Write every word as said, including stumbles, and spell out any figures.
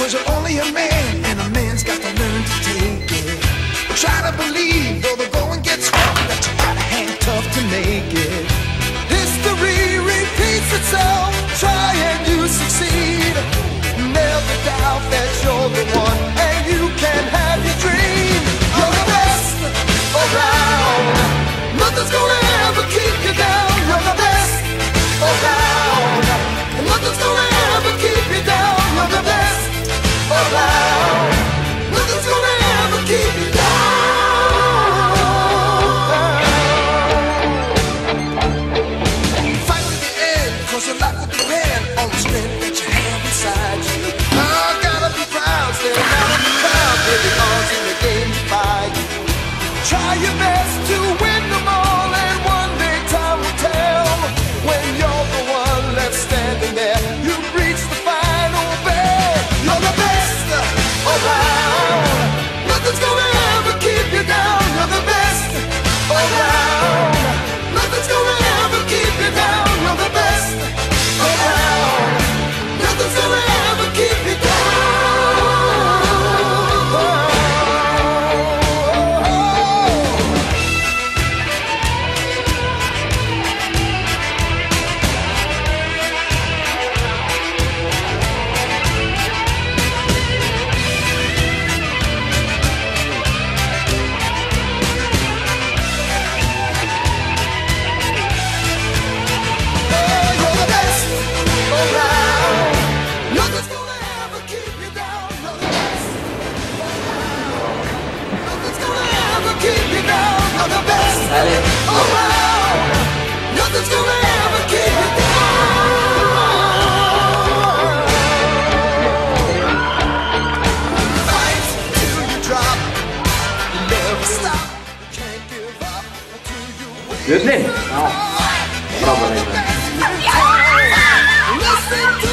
cause you're only a man, and a man's got to learn to take it. Try to believe, though the going gets rough, that you gotta hang tough to make it. History repeats itself, try and you succeed. Never doubt that you're the one, and you can have your dream. You're the best around, nothing's gonna ever keep you down. You're the best around, and nothing's gonna ever keep you down. You're the best around, nothing's gonna ever keep you down. Fight to the end, cause your life will depend on the strength that you have inside you. I gotta be proud, stand out in the crowd, play the odds in the game by you. Try your best to win them all, and one day time will tell. When you're the one left standing there, you've reached the final bell. You're the best around, nothing's gonna ever keep you down. You're the best around, nothing's gonna ever keep you down. You're the best around, nothing's gonna ever keep you down. Good name. Oh, probably.